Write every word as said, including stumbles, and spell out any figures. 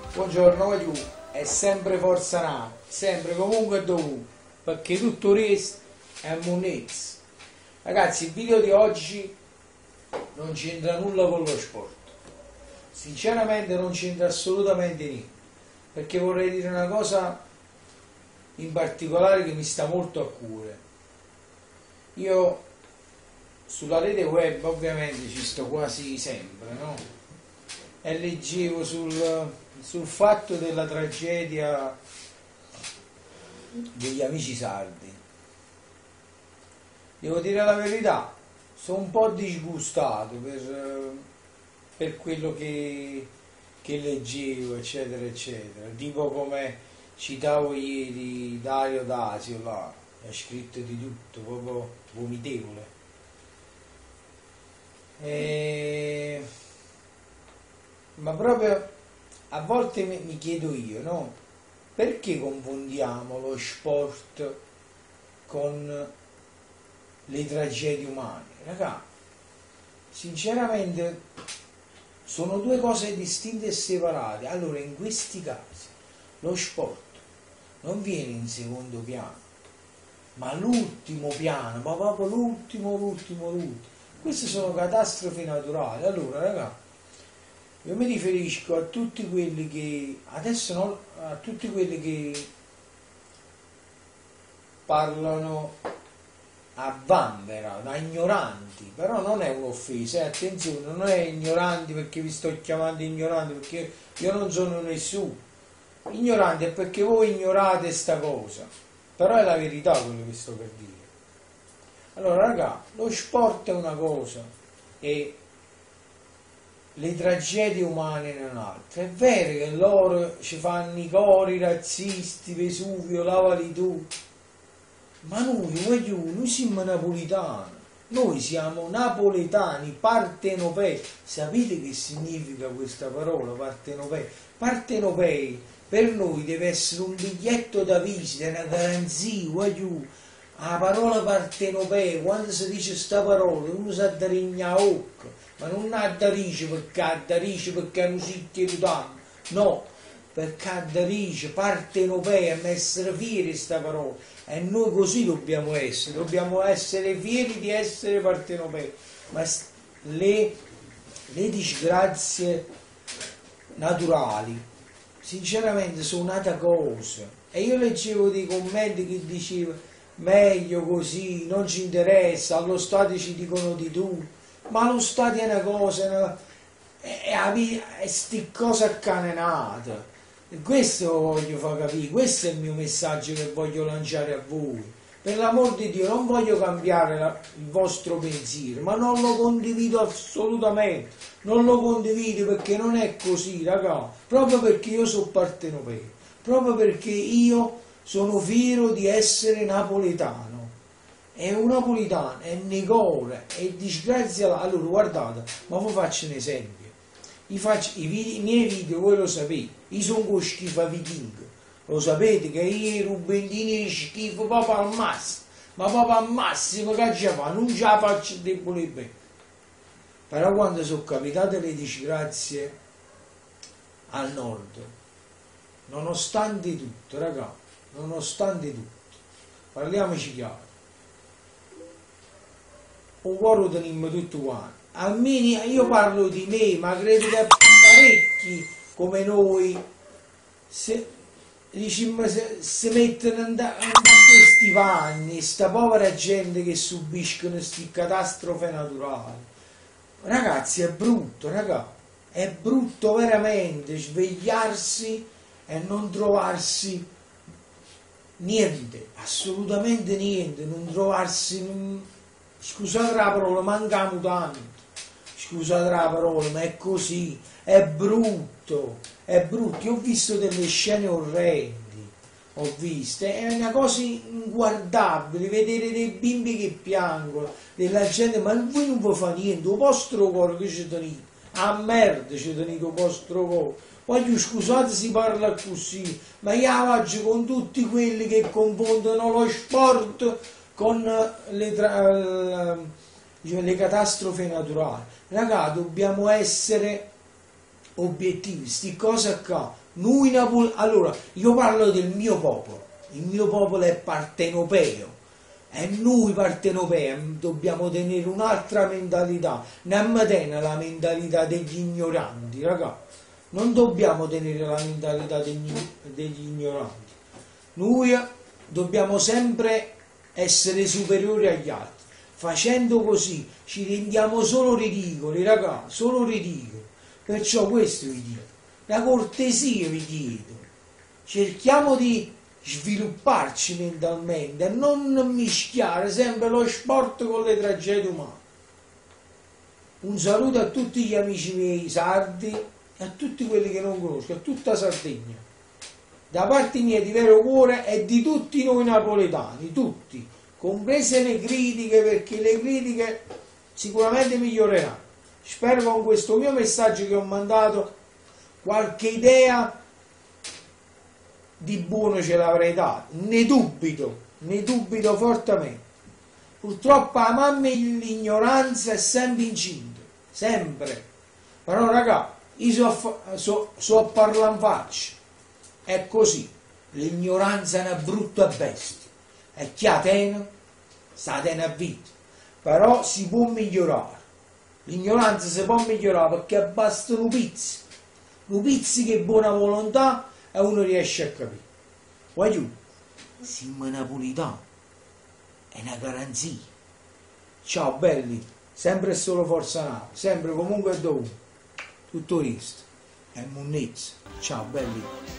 Buongiorno, voglio è sempre forza nata, sempre comunque e dovunque, perché tutto il resto è monnezza. Ragazzi, il video di oggi non c'entra nulla con lo sport, sinceramente non c'entra assolutamente niente, perché vorrei dire una cosa in particolare che mi sta molto a cuore. Io sulla rete web ovviamente ci sto quasi sempre, no? E leggevo sul, sul fatto della tragedia degli amici sardi. Devo dire la verità, sono un po' disgustato per, per quello che, che leggevo, eccetera, eccetera. Tipo come citavo ieri Dario Dasio, là, ha scritto di tutto, proprio vomitevole. E... ma proprio a volte mi chiedo io, no? Perché confondiamo lo sport con le tragedie umane? Raga, sinceramente sono due cose distinte e separate. Allora, in questi casi lo sport non viene in secondo piano, ma l'ultimo piano, ma proprio l'ultimo, l'ultimo, l'ultimo. Queste sono catastrofi naturali. Allora, raga, io mi riferisco a tutti quelli che adesso non, a tutti quelli che parlano a vanvera, da ignoranti, però non è un'offesa, eh, attenzione, non è ignoranti perché vi sto chiamando ignoranti, perché io non sono nessuno. Ignoranti è perché voi ignorate sta cosa, però è la verità quello che sto per dire. Allora, raga, lo sport è una cosa e le tragedie umane in un'altra. È vero che loro ci fanno i cori razzisti, Vesuvio, lavali tu, ma noi, voglio, noi siamo napoletani, noi siamo napoletani, partenopei. Sapete che significa questa parola, partenopei? Partenopei per noi deve essere un biglietto da visita, una garanzia, voglio. La parola partenopei, quando si dice sta parola, uno sa da rigna a occhio, ma non ha da dice perché ha da dice perché hanno sicchi e tanto, no, perché ha da dice, partenopei, a essere fieri sta parola, e noi così dobbiamo essere, dobbiamo essere fieri di essere partenopei, ma le, le disgrazie naturali, sinceramente sono nata cosa, e io leggevo dei commenti che dicevano meglio così, non ci interessa, allo stadio ci dicono di tu, ma lo stadio è una cosa, è, una, è, è sti cose accanenate. Questo voglio far capire, questo è il mio messaggio che voglio lanciare a voi. Per l'amor di Dio, non voglio cambiare la, il vostro pensiero, ma non lo condivido assolutamente, non lo condivido perché non è così, raga, proprio perché io sono partenopeo, proprio perché io sono fiero di essere napoletano, è un napoletano, è Nicola, è disgrazia. Allora guardate, ma vi faccio un esempio, I, faccio, i, video, i miei video voi lo sapete, io sono con schifo vichingo, lo sapete che io rubendini di schifo proprio al massimo, ma proprio al massimo che ce fa, non ce la faccio debole bene. Però quando sono capitate le disgrazie al nord, nonostante tutto, ragazzi, nonostante tutto, parliamoci chiaro, un cuore lo teniamo tutto quanto. Almeno io parlo di me, ma credo che parecchi come noi se, diciamo, se, se mettono in questi panni, sta povera gente che subiscono queste catastrofe naturali. Ragazzi, è brutto, ragazzi, è brutto veramente svegliarsi e non trovarsi niente, assolutamente niente, non trovarsi, non... scusate la parola, manca mutante, scusate la parola, ma è così, è brutto, è brutto. Io ho visto delle scene orrendi, ho visto, è una cosa inguardabile, vedere dei bimbi che piangono, della gente, ma voi non vi fa niente, il vostro cuore che ci tenete, a merda ci tenete il vostro cuore. Voglio, scusate si parla così, ma io oggi con tutti quelli che confondono lo sport con le, le catastrofi naturali. Raga, dobbiamo essere obiettivi, sti cose qua. Noi Napoli, allora, io parlo del mio popolo, il mio popolo è partenopeo. E noi partenopei dobbiamo tenere un'altra mentalità, non tenere la mentalità degli ignoranti, raga. Non dobbiamo tenere la mentalità degli, degli ignoranti. Noi dobbiamo sempre essere superiori agli altri. Facendo così ci rendiamo solo ridicoli, raga, solo ridicoli. Perciò questo vi dico, la cortesia vi chiedo. Cerchiamo di svilupparci mentalmente e non mischiare sempre lo sport con le tragedie umane. Un saluto a tutti gli amici miei sardi e a tutti quelli che non conosco, a tutta Sardegna, da parte mia di vero cuore e di tutti noi napoletani, tutti, comprese le critiche, perché le critiche sicuramente miglioreranno. Spero con questo mio messaggio che ho mandato qualche idea di buono ce l'avrei dato, ne dubito, ne dubito fortemente. Purtroppo a mamma l'ignoranza è sempre incinta, sempre. Però raga, io so, so, so a parlare in faccia, è così, l'ignoranza è una brutta bestia, e chi la tiene, sta tiene a vita, però si può migliorare, l'ignoranza si può migliorare perché bastano pizzi, un pizzico e buona volontà e uno riesce a capire. Voglio, siamo napolitani, è una garanzia. Ciao belli, sempre e solo Forza Napoli, sempre comunque e dovunque. Tutto questo è monnezza. Ciao belli.